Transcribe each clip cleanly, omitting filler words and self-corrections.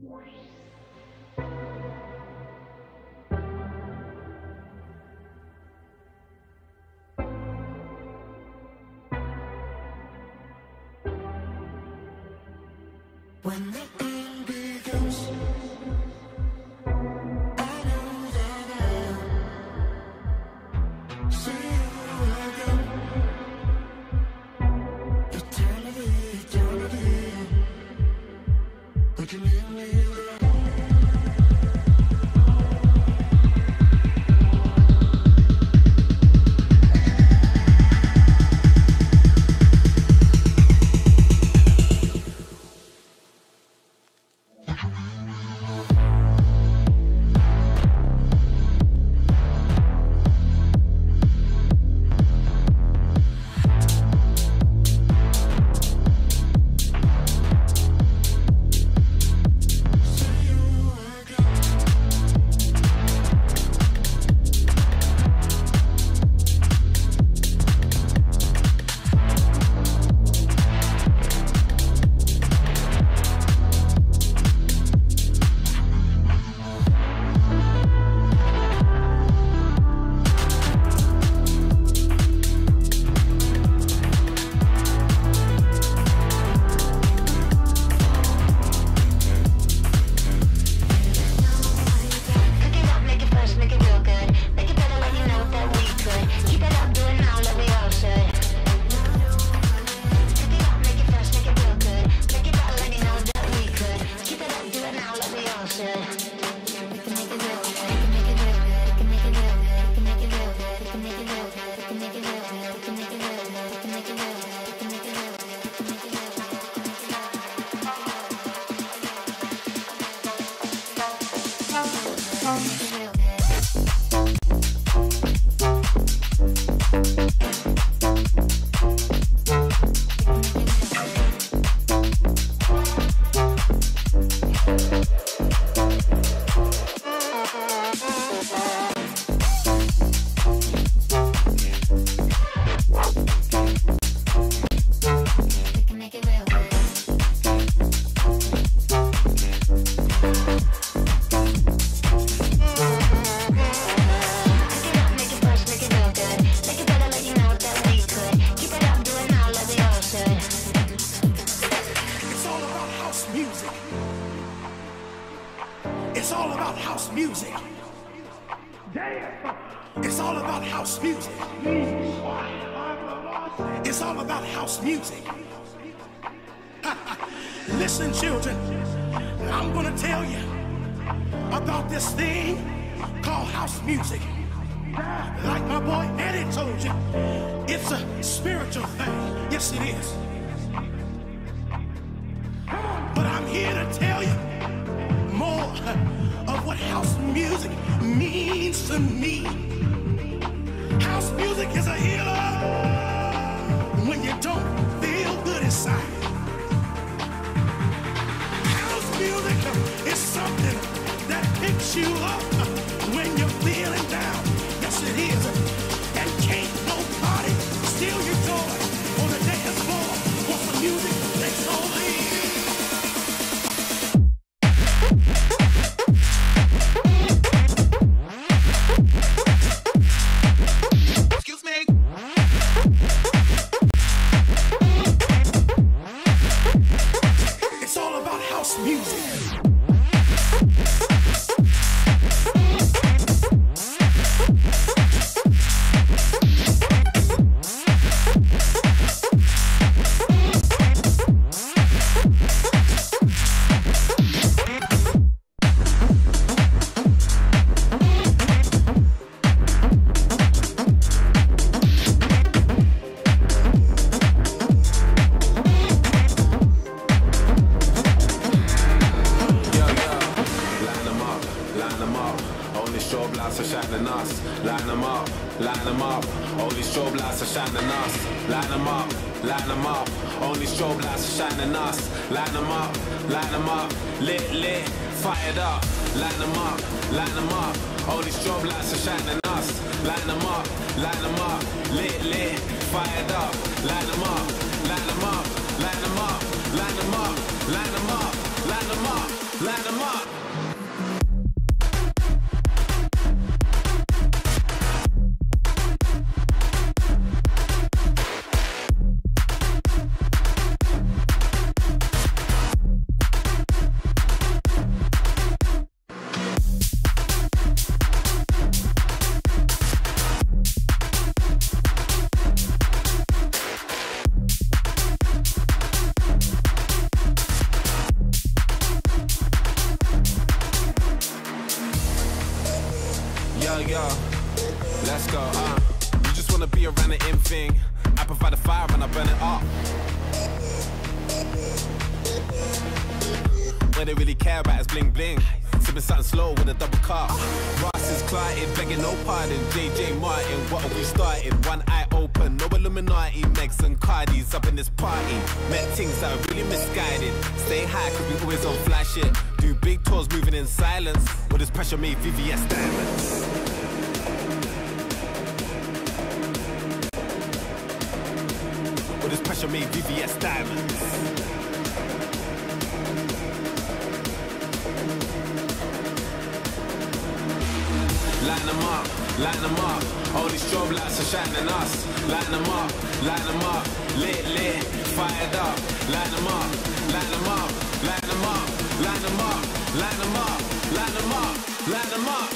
When the end begins, I know that I'll see you again. Eternity, eternity, would you leave me there? It's all about house music. It's all about house music. It's all about house music. Listen, children, I'm gonna tell you about this thing called house music. Like my boy Eddie told you, it's a spiritual thing. Yes, it is. But I'm here to tell you more of what house music means to me. House music is a healer when you don't feel good inside. House music is something that picks you up when you're feeling down. Yes, it is. And can't nobody steal your joy on the dance floor once the music takes over you. Line them up. go, you just wanna be around the in thing. I provide the fire and I burn it up. What they really care about is bling bling. Sipping something slow with a double cup. Ross is clotted, begging no pardon. JJ Martin, what have we started? One eye open, no Illuminati. Megs and Cardis up in this party. Met things that are really misguided. Stay high cause we always on fly shit. Do big tours moving in silence. With this pressure made VVS diamonds. With this pressure made VVS diamonds. Lighten them up, all these strobe lights are shining us. Lighten them up, lit, fired up. Lighten them up, lighten them up, lighten them up, lighten them up, lighten them up, lighten them up, lighten them up.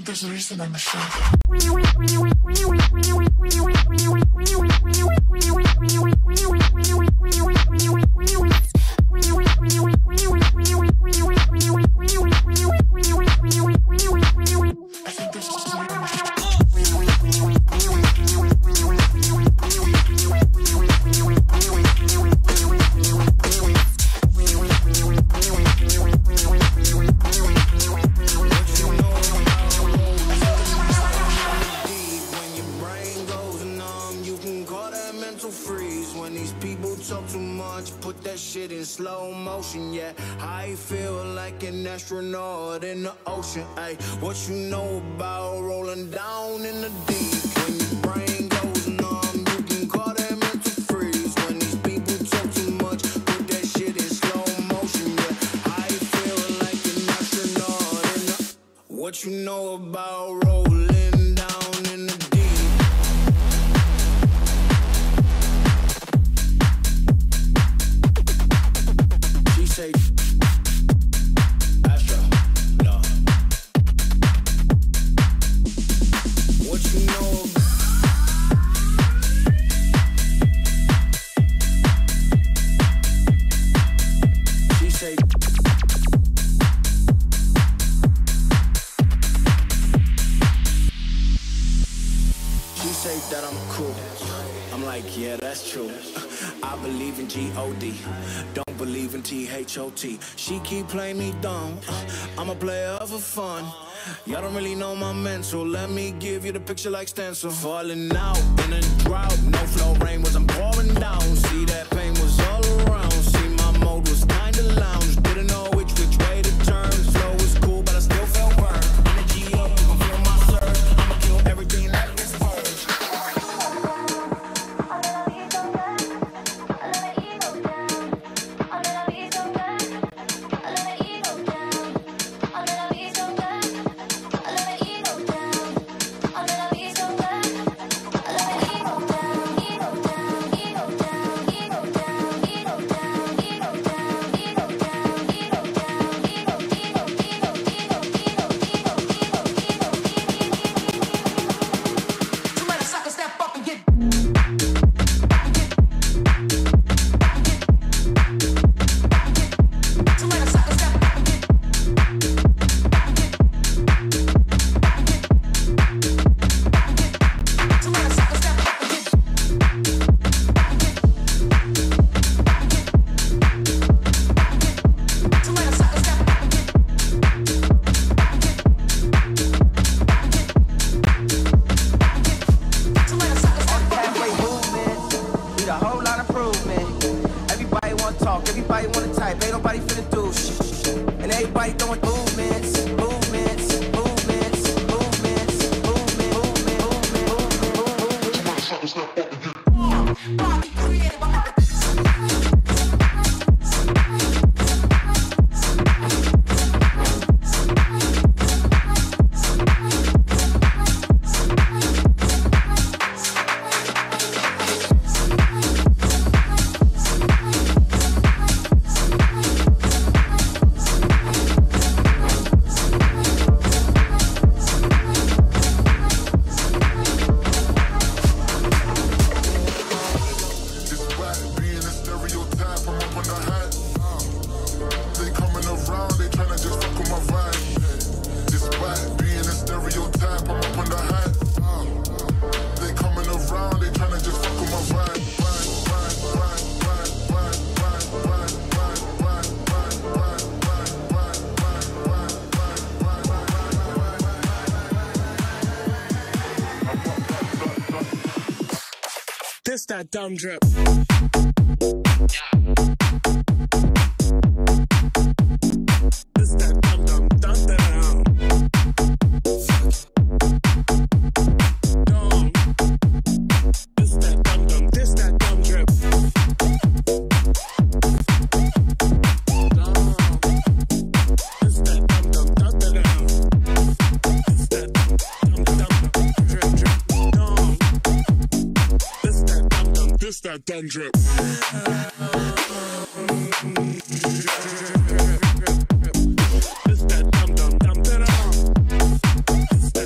think there's a reason I'm ashamed. Slow motion, yeah. I feel like an astronaut in the ocean. Ay, what you know about rolling down in the deep? When your brain goes numb, you can call that mental freeze. When these people talk too much, put that shit in slow motion, yeah. I feel like an astronaut in the. What you know about rolling down in the deep? Say Astro, no. What you know? She say. She say that I'm cool. I'm like, yeah, that's true. I believe in G-O-D. Don't believe in T-H-O-T. She keep playing me dumb. I'm a player for fun. Y'all don't really know my mental. Let me give you the picture like stencil. Falling out in a drought. No flow rain was I'm pouring down. See that pain was all around. See my mode was kinda lounge. Didn't know which way to turn. Flow was cool, but I still felt burned. Energy up, you can feel my surge. I'ma kill everything that gets purged. This that dumb drip. This that dumb dumb dumb down. Dumb. This that dumb dumb. This that dumb drip. Dumb. This that dumb dumb dumb down. This that dumb dumb drip drip. Dumb. This that dumb drip. This that dumb dumb dumb down. This that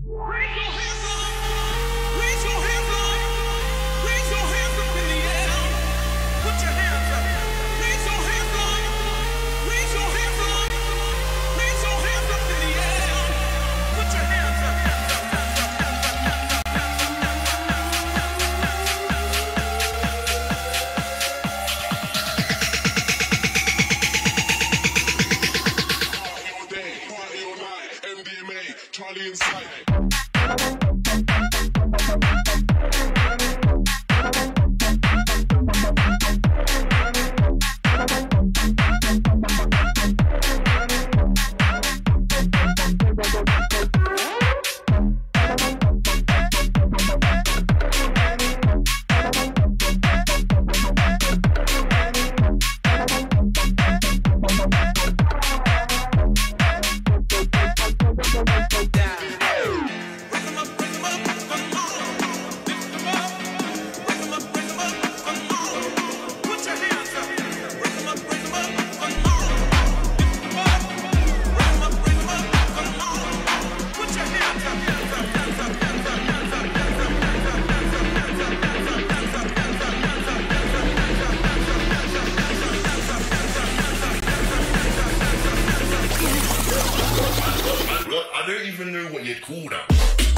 I don't even know what you'd call that.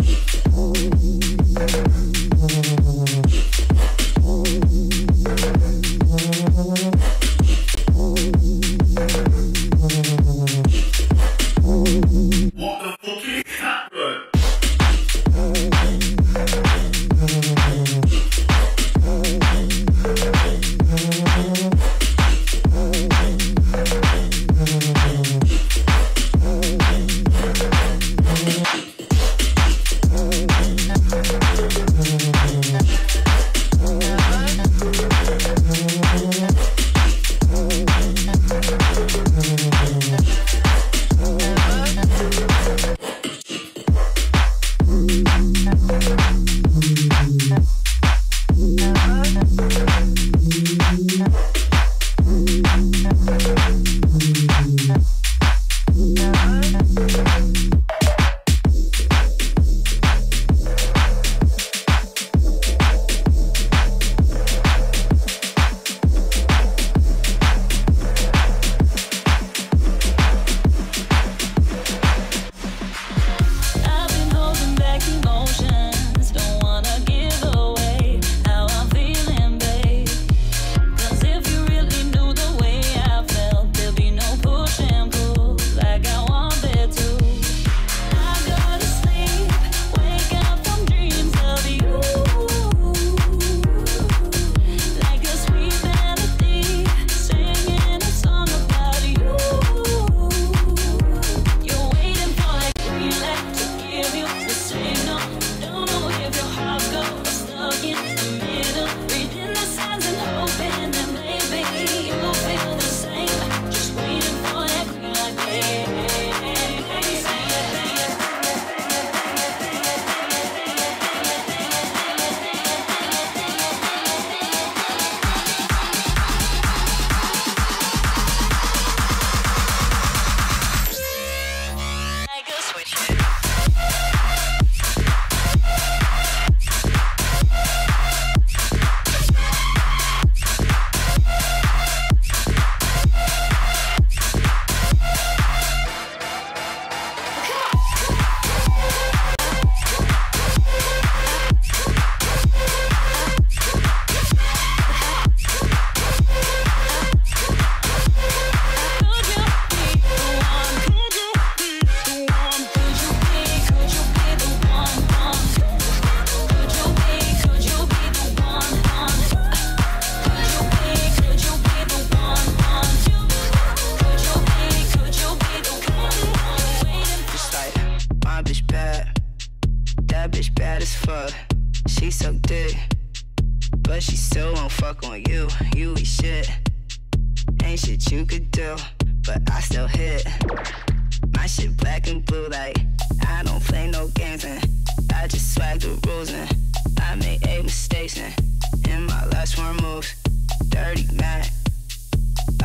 What the fuck is that, bro?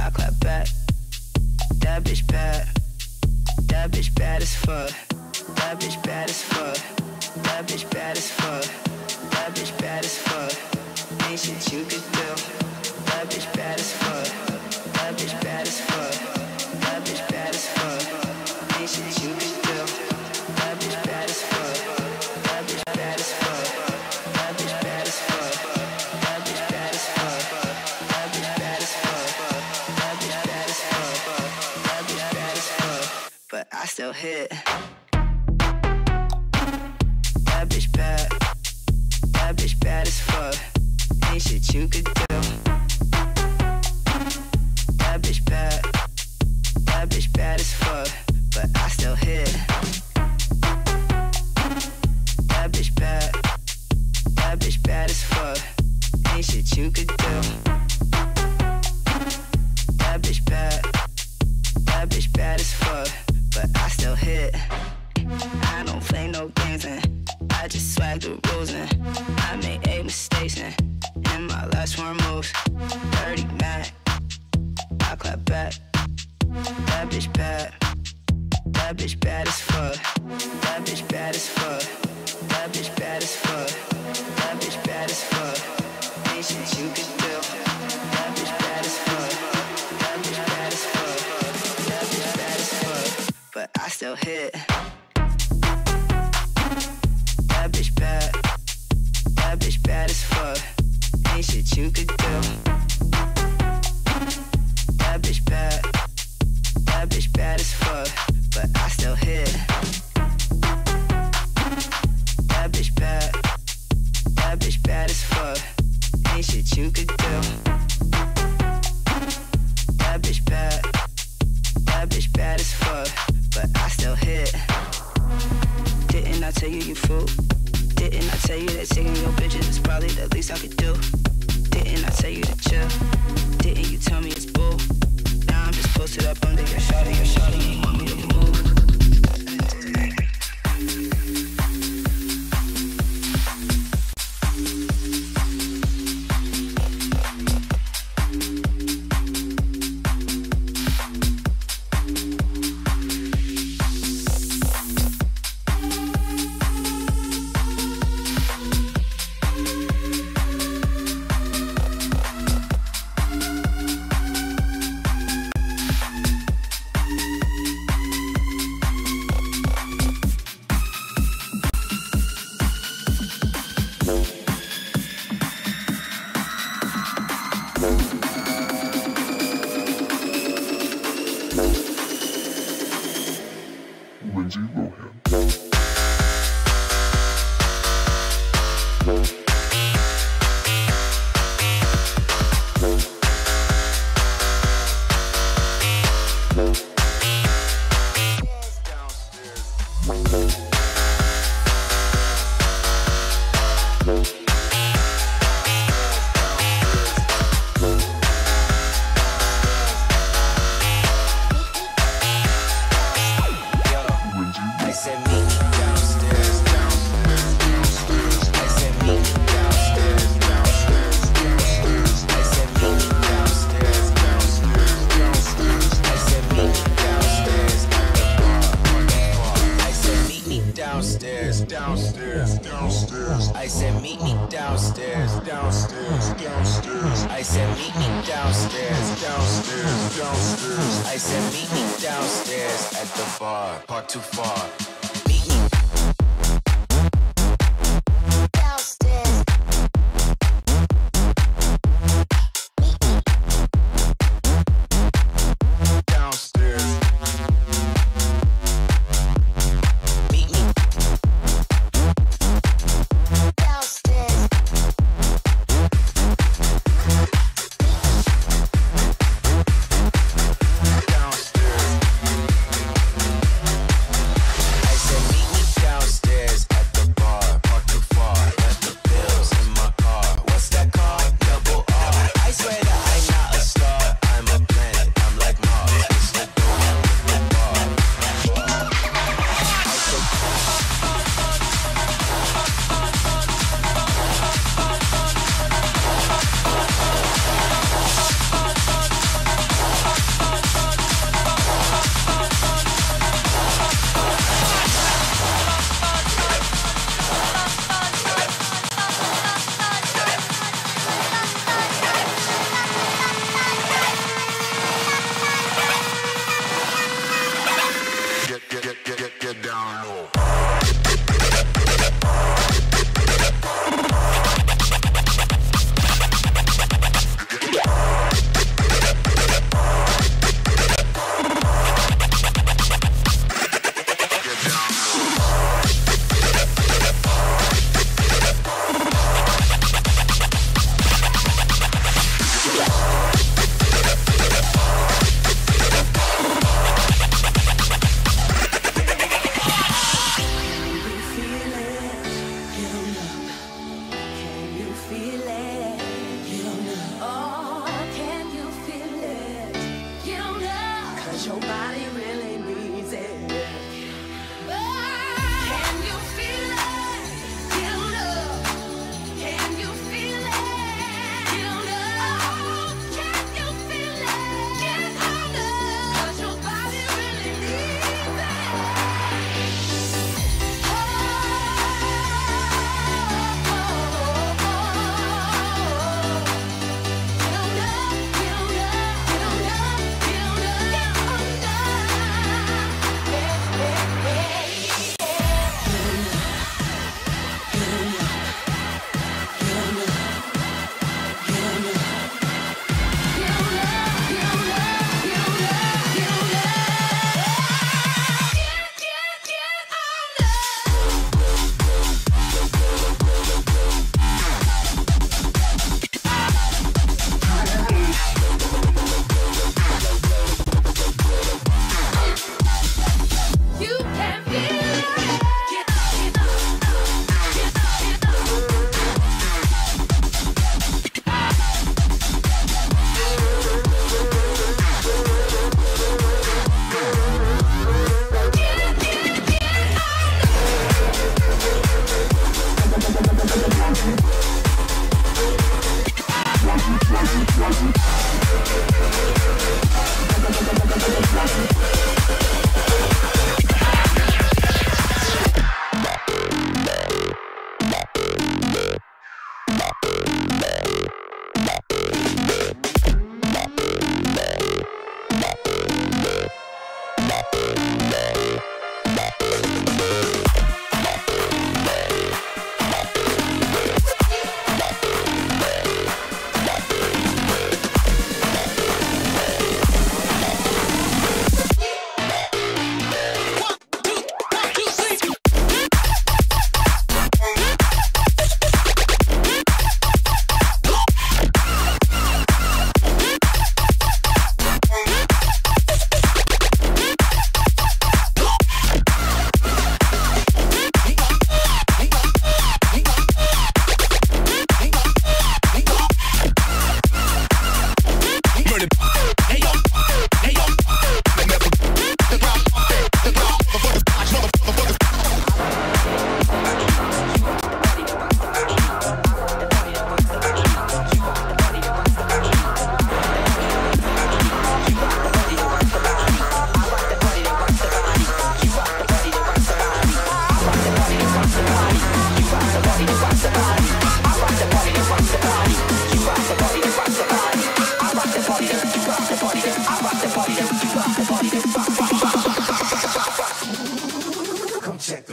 That bitch bad as fuck. That bitch bad as fuck. That bitch bad as fuck. That bitch bad as fuck. Ain't shit you could do. That bitch bad as fuck. That bitch bad as fuck. That bitch bad as fuck. Ain't shit you could do. That bitch bad as fuck. That bitch bad as fuck. That bitch bad as fuck. That bitch bad as fuck. That bitch bad as fuck. That bitch bad as fuck. That bitch bad as fuck. But I still hit. That bitch bad. That bitch bad as fuck. Ain't shit you could do. That bitch bad. That bitch bad as fuck. But I still hit. That bitch bad. That bitch bad as fuck. Ain't shit you could do. That bitch bad. That bitch bad as fuck. But I still hit. I don't play no games and I just swag the rules and I made 8 mistakes and in my last 4 moves, 30 mad. I clap back. That bitch bad. That bitch bad as fuck. That bitch bad as fuck. That bitch bad as fuck. That bitch bad as fuck. Ain't shit you could do. That bitch bad as fuck. That bitch bad as fuck. That bitch bad as fuck. But I still hit. That bitch bad. That bitch bad as fuck. Ain't shit you could do. That bitch bad. That bitch bad as fuck. But I still hit. That bitch bad. That bitch bad as fuck. Ain't shit you could do. That bitch bad. That bitch bad as fuck. But I still hit. Didn't I tell you you fool? Didn't I tell you that taking your bitches is probably the least I could do? Didn't I tell you to chill? Didn't you tell me it's bull? Now I'm just posted up under your shawty. Your shawty ain't want me to move.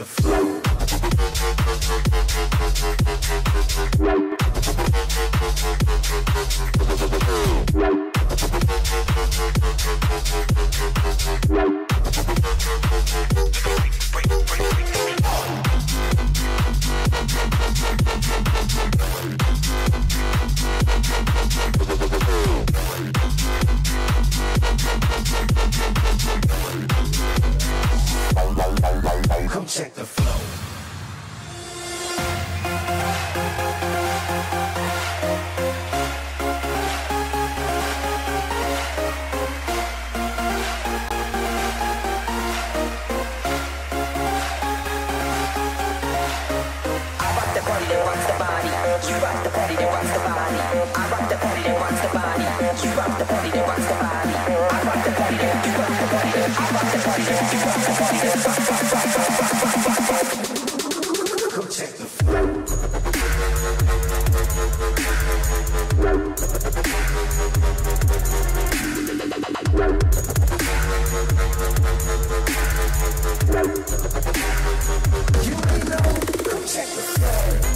flow. Come check the flow. Come check the flow. You ain't know. Come check the flow.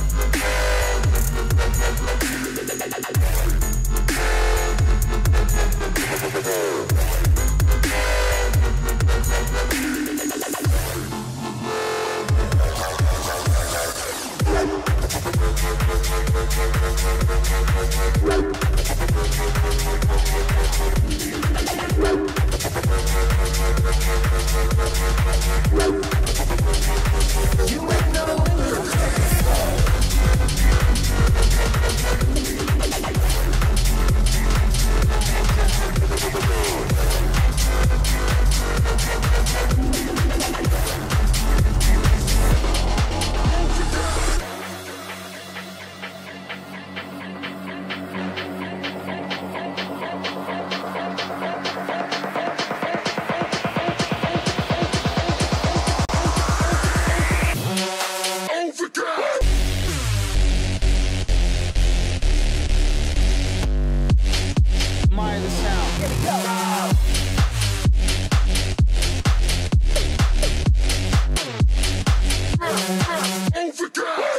Overkill!